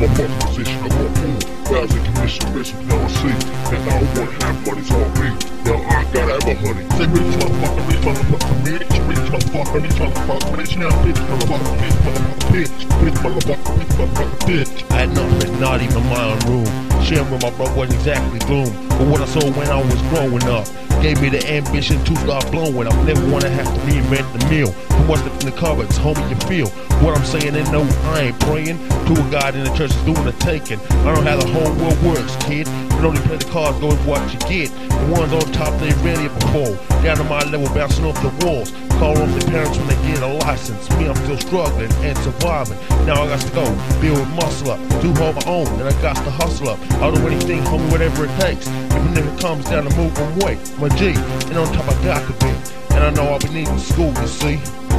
my fucking position, I want food. Thousand commission, bitch, you never see. And I don't want half money's on me. Yo, I gotta have a honey. Say rich motherfucker, rich motherfucker, rich motherfucker, rich motherfucker, rich now, bitch, motherfucker, bitch, motherfucker, bitch. I had nothing, not even my own room. Sharing with my bro wasn't exactly gloom, but what I saw when I was growing up gave me the ambition to start blowing up. Never wanna have to reinvent the meal. From what's in the cupboards, homie, you feel what I'm saying? And no, I ain't praying to a God in the church is doing the taking. I know how the whole world works, kid. You only play the cards, go with what you get. The ones on top, they ready before. Down to my level, bouncing off the walls. Call off the parents when they get a license. Me, I'm still struggling and surviving. Now I got to go, build muscle up, do hold my own, and I got to hustle up. I'll do anything, homie, whatever it takes. Even if it comes down to move and weight, my G, and on top I got to be. And I know I'll be needing school, you see.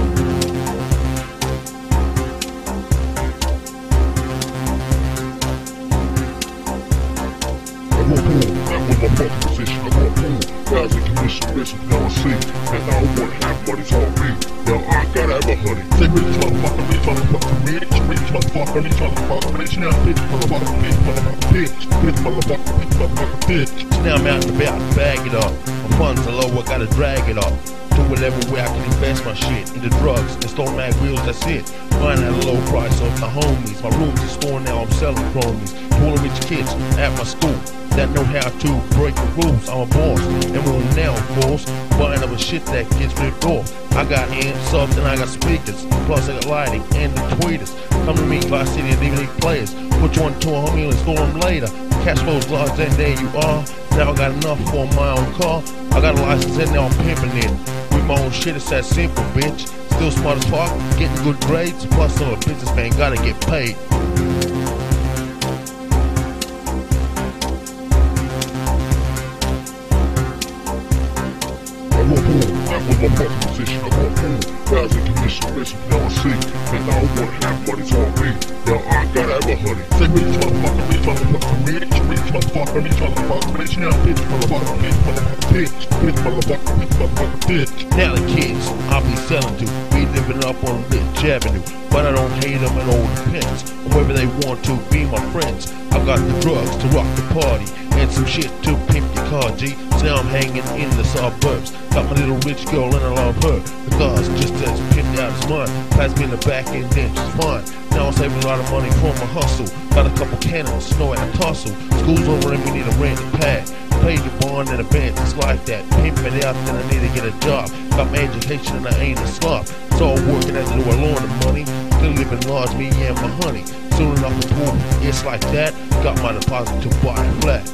I want pool, that was my fucking position, I want pool. Thousand commission, bitch, you never see. And I don't want half money's on me. Yo, I gotta have a honey. Say rich motherfucker, rich motherfucker, rich motherfucker, rich motherfucker, rich now, bitch, motherfucker, bitch, motherfucker, bitch. Now I'm out and about to bag it up. My funds are low, I gotta drag it up to a level where I can invest my shit into drugs and store mag wheels, that's it. Buying at a low price off the homies. My room's a store now, I'm selling chromies. To all the rich kids at my school that know how to break the rules. I'm a boss, and we're now, of course, buying up a shit that gets ripped off. I got amps, subs, and I got speakers. Plus I got lighting and the tweeters. Come to me, Vice City and DVD players. Put you on to a homie and store them later. Cash flows large, and there you are. Now I got enough for my own car. I got a license and now I'm pimping it. With my own shit, it's that simple, bitch. Still smart as fuck, getting good grades. Plus I'm a businessman, gotta get paid. I want pool, that was my fucking position, I want pool. Thousand commission, bitch, you never see. And I don't want half money's on me. Yo, I gotta have a honey. Say rich motherfucker, rich motherfucker, rich motherfucker, rich motherfucker, rich now, bitch, motherfucker, bitch, bitch. Now the kids I'll be selling to be living up on Rich Avenue, but I don't hate them at all, depends on whether they want to be my friends. I got the drugs to rock the party and some shit to pimp your car, G. So now I'm hanging in the suburbs. Got my little rich girl and I love her. The car's just as pimped out as mine. Pass me in the back end, then she's fine. Now I'm saving a lot of money from my hustle. Got a couple cannons, snow at a tussle. School's over and we need a rented pad. Pay the bond in advance, it's like that. Pimp it out, then I need to get a job. Got my education and I ain't a slob. It's all working as I do a loan of money. Still living large, me and my honey. Soon enough to pool, it's like that. Got my deposit to buy a flat.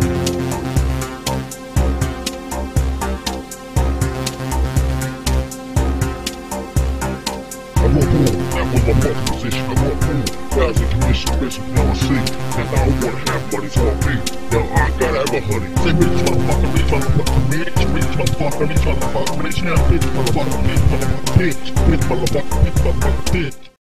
I want pool, that was my fucking position, I want pool. Thousand commission, bitch, you never see. And I don't want half money's on me. Yo, I gotta have a honey. Say rich motherfucker, rich motherfucker, rich motherfucker, rich motherfucker, rich now, bitch, motherfucker, bitch, bitch, bitch, bitch.